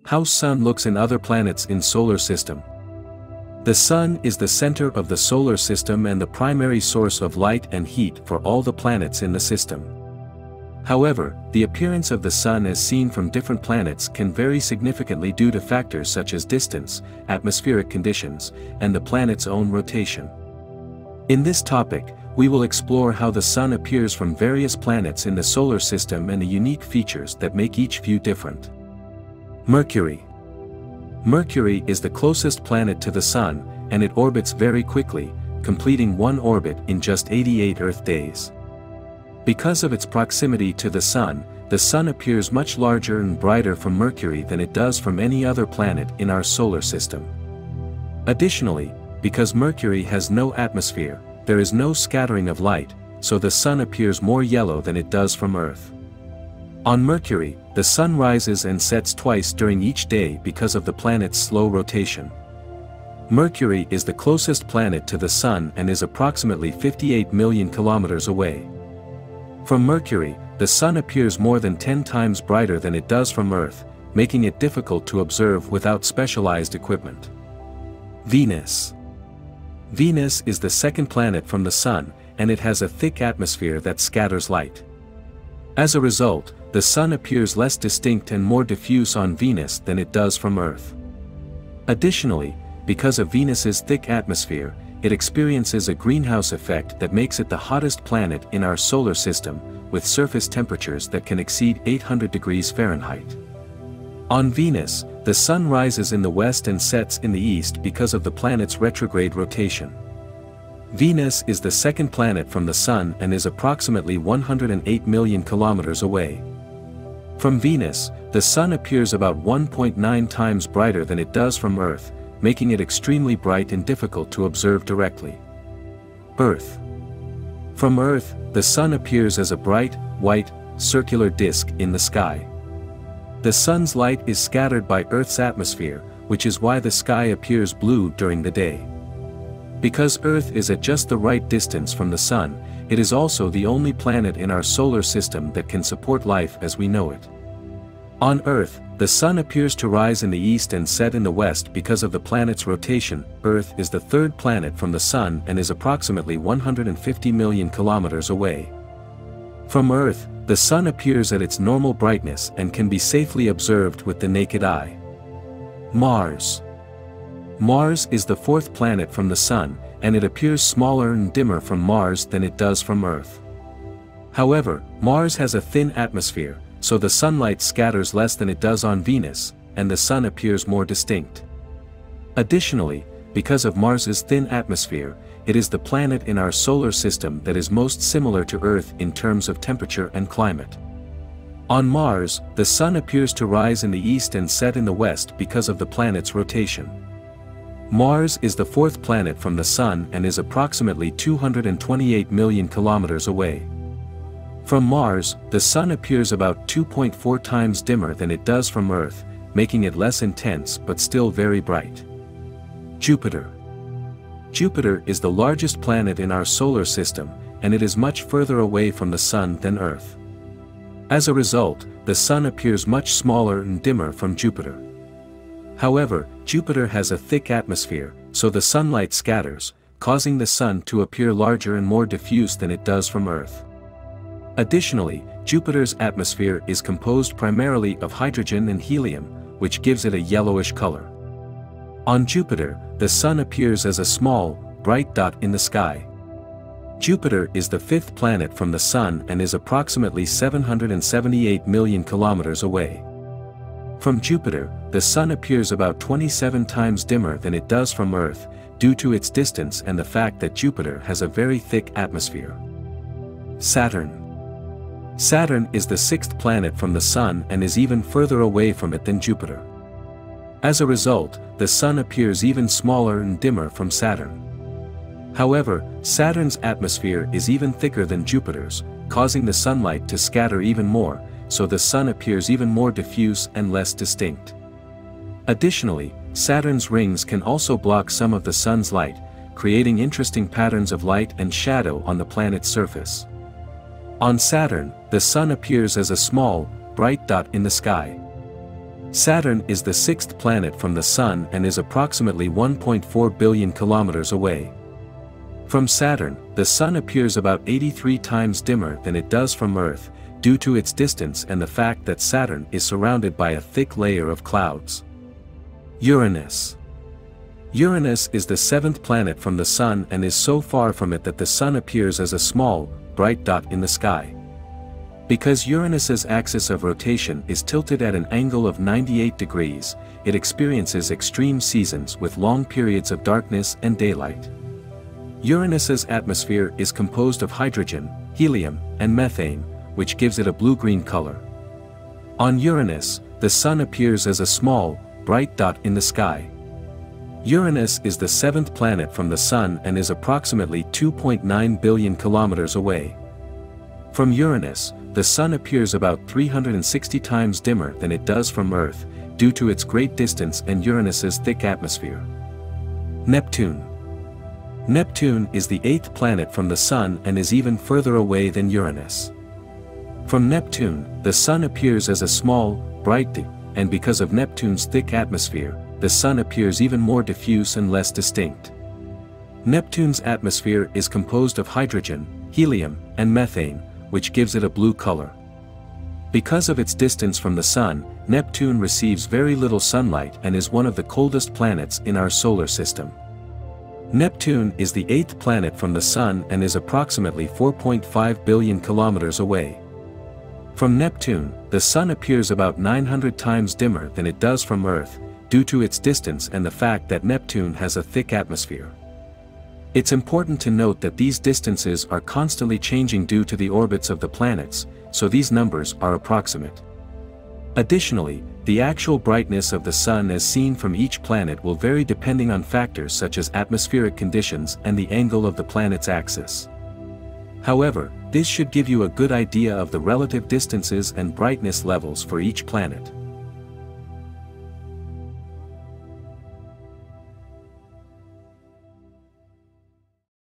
How Sun looks in other planets in Solar System. The Sun is the center of the Solar System and the primary source of light and heat for all the planets in the system. However, the appearance of the Sun as seen from different planets can vary significantly due to factors such as distance, atmospheric conditions, and the planet's own rotation. In this topic, we will explore how the Sun appears from various planets in the Solar System and the unique features that make each view different. Mercury. Mercury is the closest planet to the Sun, and it orbits very quickly, completing one orbit in just 88 Earth days. Because of its proximity to the Sun appears much larger and brighter from Mercury than it does from any other planet in our solar system. Additionally, because Mercury has no atmosphere, there is no scattering of light, so the Sun appears more yellow than it does from Earth. On Mercury, the Sun rises and sets twice during each day because of the planet's slow rotation. Mercury is the closest planet to the Sun and is approximately 58 million kilometers away. From Mercury, the Sun appears more than 10 times brighter than it does from Earth, making it difficult to observe without specialized equipment. Venus. Venus is the second planet from the Sun, and it has a thick atmosphere that scatters light. As a result, the Sun appears less distinct and more diffuse on Venus than it does from Earth. Additionally, because of Venus's thick atmosphere, it experiences a greenhouse effect that makes it the hottest planet in our solar system, with surface temperatures that can exceed 800 degrees Fahrenheit. On Venus, the Sun rises in the west and sets in the east because of the planet's retrograde rotation. Venus is the second planet from the Sun and is approximately 108 million kilometers away. From Venus, the Sun appears about 1.9 times brighter than it does from Earth, making it extremely bright and difficult to observe directly. Earth. From Earth, the Sun appears as a bright, white, circular disk in the sky. The Sun's light is scattered by Earth's atmosphere, which is why the sky appears blue during the day. Because Earth is at just the right distance from the Sun, it is also the only planet in our solar system that can support life as we know it. On Earth, the Sun appears to rise in the east and set in the west because of the planet's rotation. Earth is the third planet from the Sun and is approximately 150 million kilometers away. From Earth, the Sun appears at its normal brightness and can be safely observed with the naked eye. Mars. Mars is the fourth planet from the Sun, and it appears smaller and dimmer from Mars than it does from Earth. However, Mars has a thin atmosphere, so the sunlight scatters less than it does on Venus, and the Sun appears more distinct. Additionally, because of Mars's thin atmosphere, it is the planet in our solar system that is most similar to Earth in terms of temperature and climate. On Mars, the Sun appears to rise in the east and set in the west because of the planet's rotation. Mars is the fourth planet from the Sun and is approximately 228 million kilometers away. From Mars, the Sun appears about 2.4 times dimmer than it does from Earth, making it less intense but still very bright. Jupiter. Jupiter is the largest planet in our solar system, and it is much further away from the Sun than Earth. As a result, the Sun appears much smaller and dimmer from Jupiter. However, Jupiter has a thick atmosphere, so the sunlight scatters, causing the Sun to appear larger and more diffuse than it does from Earth. Additionally, Jupiter's atmosphere is composed primarily of hydrogen and helium, which gives it a yellowish color. On Jupiter, the Sun appears as a small, bright dot in the sky. Jupiter is the fifth planet from the Sun and is approximately 778 million kilometers away. From Jupiter, the Sun appears about 27 times dimmer than it does from Earth, due to its distance and the fact that Jupiter has a very thick atmosphere. Saturn. Saturn is the sixth planet from the Sun and is even further away from it than Jupiter. As a result, the Sun appears even smaller and dimmer from Saturn. However, Saturn's atmosphere is even thicker than Jupiter's, causing the sunlight to scatter even more, so the Sun appears even more diffuse and less distinct. Additionally, Saturn's rings can also block some of the Sun's light, creating interesting patterns of light and shadow on the planet's surface. On Saturn, the Sun appears as a small, bright dot in the sky. Saturn is the sixth planet from the Sun and is approximately 1.4 billion kilometers away. From Saturn, the Sun appears about 83 times dimmer than it does from Earth, due to its distance and the fact that Saturn is surrounded by a thick layer of clouds. Uranus. Uranus is the seventh planet from the Sun and is so far from it that the Sun appears as a small, bright dot in the sky. Because Uranus's axis of rotation is tilted at an angle of 98 degrees, it experiences extreme seasons with long periods of darkness and daylight. Uranus's atmosphere is composed of hydrogen, helium, and methane, which gives it a blue-green color. On Uranus, the Sun appears as a small, bright dot in the sky. Uranus is the seventh planet from the Sun and is approximately 2.9 billion kilometers away. From Uranus, the Sun appears about 360 times dimmer than it does from Earth, due to its great distance and Uranus's thick atmosphere. Neptune. Neptune is the eighth planet from the Sun and is even further away than Uranus. From Neptune, the Sun appears as a small, bright dot, and because of Neptune's thick atmosphere, the Sun appears even more diffuse and less distinct. Neptune's atmosphere is composed of hydrogen, helium, and methane, which gives it a blue color. Because of its distance from the Sun, Neptune receives very little sunlight and is one of the coldest planets in our solar system. Neptune is the eighth planet from the Sun and is approximately 4.5 billion kilometers away. From Neptune, the Sun appears about 900 times dimmer than it does from Earth, due to its distance and the fact that Neptune has a thick atmosphere. It's important to note that these distances are constantly changing due to the orbits of the planets, so these numbers are approximate. Additionally, the actual brightness of the Sun as seen from each planet will vary depending on factors such as atmospheric conditions and the angle of the planet's axis. However, this should give you a good idea of the relative distances and brightness levels for each planet.